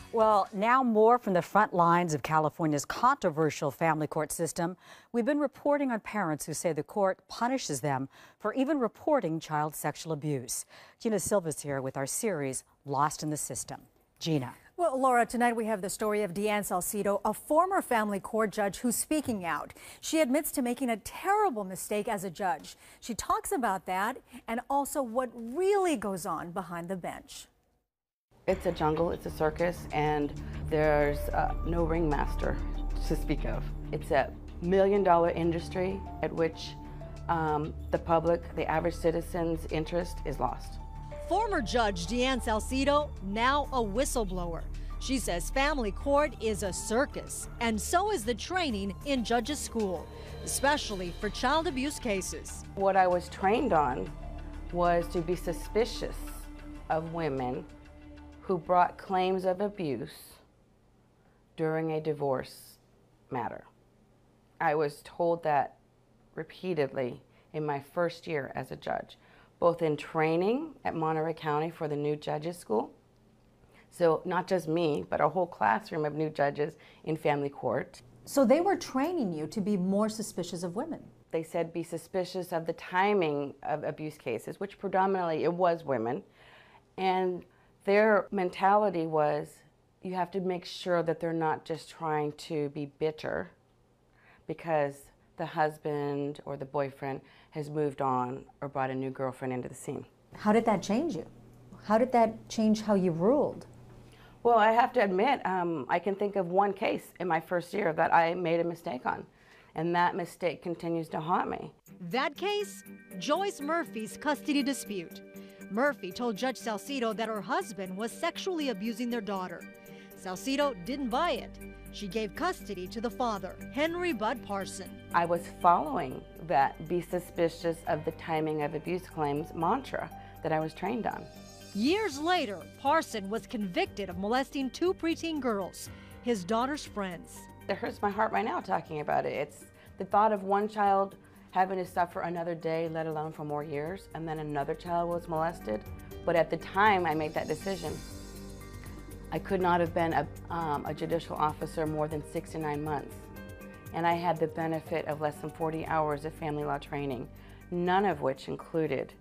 Well, now more from the front lines of California's controversial family court system. We've been reporting on parents who say the court punishes them for even reporting child sexual abuse. Deann Salcido's here with our series, Lost in the System. Gina. Well, Laura, tonight we have the story of Deann Salcido, a former family court judge who's speaking out. She admits to making a terrible mistake as a judge. She talks about that and also what really goes on behind the bench. It's a jungle, it's a circus, and there's no ringmaster to speak of. It's a $1 million industry at which the public, the average citizen's interest is lost. Former Judge Deann Salcido, now a whistleblower. She says family court is a circus, and so is the training in judges' school, especially for child abuse cases. What I was trained on was to be suspicious of women who brought claims of abuse during a divorce matter. I was told that repeatedly in my first year as a judge, both in training at Monterey County for the new judges school. So not just me, but a whole classroom of new judges in family court. So they were training you to be more suspicious of women. They said be suspicious of the timing of abuse cases, which predominantly it was women. And their mentality was you have to make sure that they're not just trying to be bitter because the husband or the boyfriend has moved on or brought a new girlfriend into the scene. How did that change you? How did that change how you ruled? Well, I have to admit, I can think of one case in my first year that I made a mistake on, and that mistake continues to haunt me. That case? Joyce Murphy's custody dispute. Murphy told Judge Salcido that her husband was sexually abusing their daughter. Salcido didn't buy it. She gave custody to the father, Henry Bud Parson. I was following that be suspicious of the timing of abuse claims mantra that I was trained on. Years later, Parson was convicted of molesting 2 preteen girls, his daughter's friends. It hurts my heart right now talking about it. It's the thought of one child having to suffer another day, let alone for more years, and then another child was molested. But at the time I made that decision, I could not have been a judicial officer more than 6 to 9 months. And I had the benefit of less than 40 hours of family law training, none of which included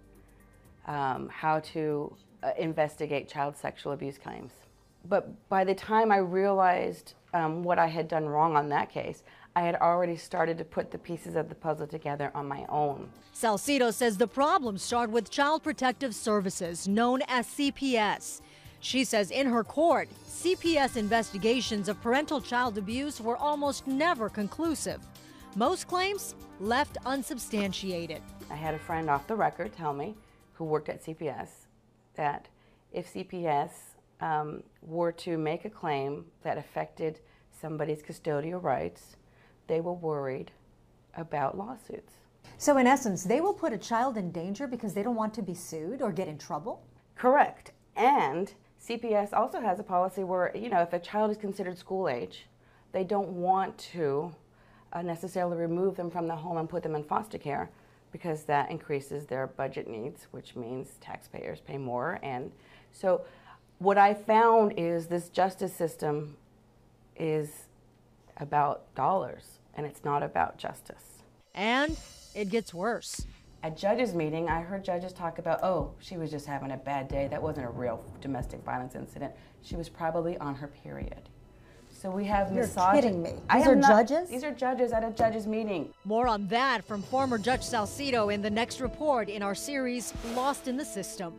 how to investigate child sexual abuse claims. But by the time I realized what I had done wrong on that case, I had already started to put the pieces of the puzzle together on my own. Salcido says the problems start with Child Protective Services, known as CPS. She says in her court, CPS investigations of parental child abuse were almost never conclusive. Most claims left unsubstantiated. I had a friend off the record tell me, who worked at CPS, that if CPS were to make a claim that affected somebody's custodial rights, they were worried about lawsuits. So in essence, they will put a child in danger because they don't want to be sued or get in trouble? Correct. And CPS also has a policy where, you know, if a child is considered school age, they don't want to necessarily remove them from the home and put them in foster care because that increases their budget needs, which means taxpayers pay more. And so what I found is this justice system is about dollars, and it's not about justice. And it gets worse. At judges' meeting, I heard judges talk about, oh, she was just having a bad day. That wasn't a real domestic violence incident. She was probably on her period. So we have misogyny. You're kidding me. These are judges? These are judges at a judges' meeting. More on that from former Judge Salcido in the next report in our series, Lost in the System.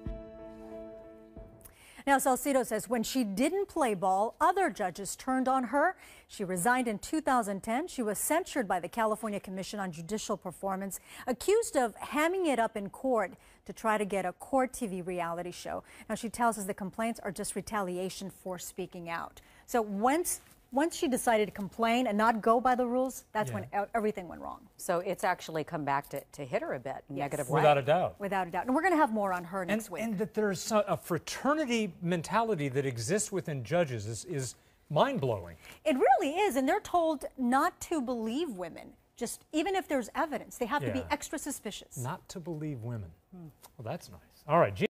Now, Salcido says when she didn't play ball, other judges turned on her. She resigned in 2010. She was censured by the California Commission on Judicial Performance, accused of hamming it up in court to try to get a court TV reality show. Now, she tells us the complaints are just retaliation for speaking out. So once she decided to complain and not go by the rules, that's when everything went wrong. So it's actually come back to hit her a bit in a negative way. Without a doubt. Without a doubt. And we're going to have more on her next week. And that there's a fraternity mentality that exists within judges is mind-blowing. It really is. And they're told not to believe women. Just even if there's evidence, they have to be extra suspicious. Not to believe women. Well, that's nice. All right.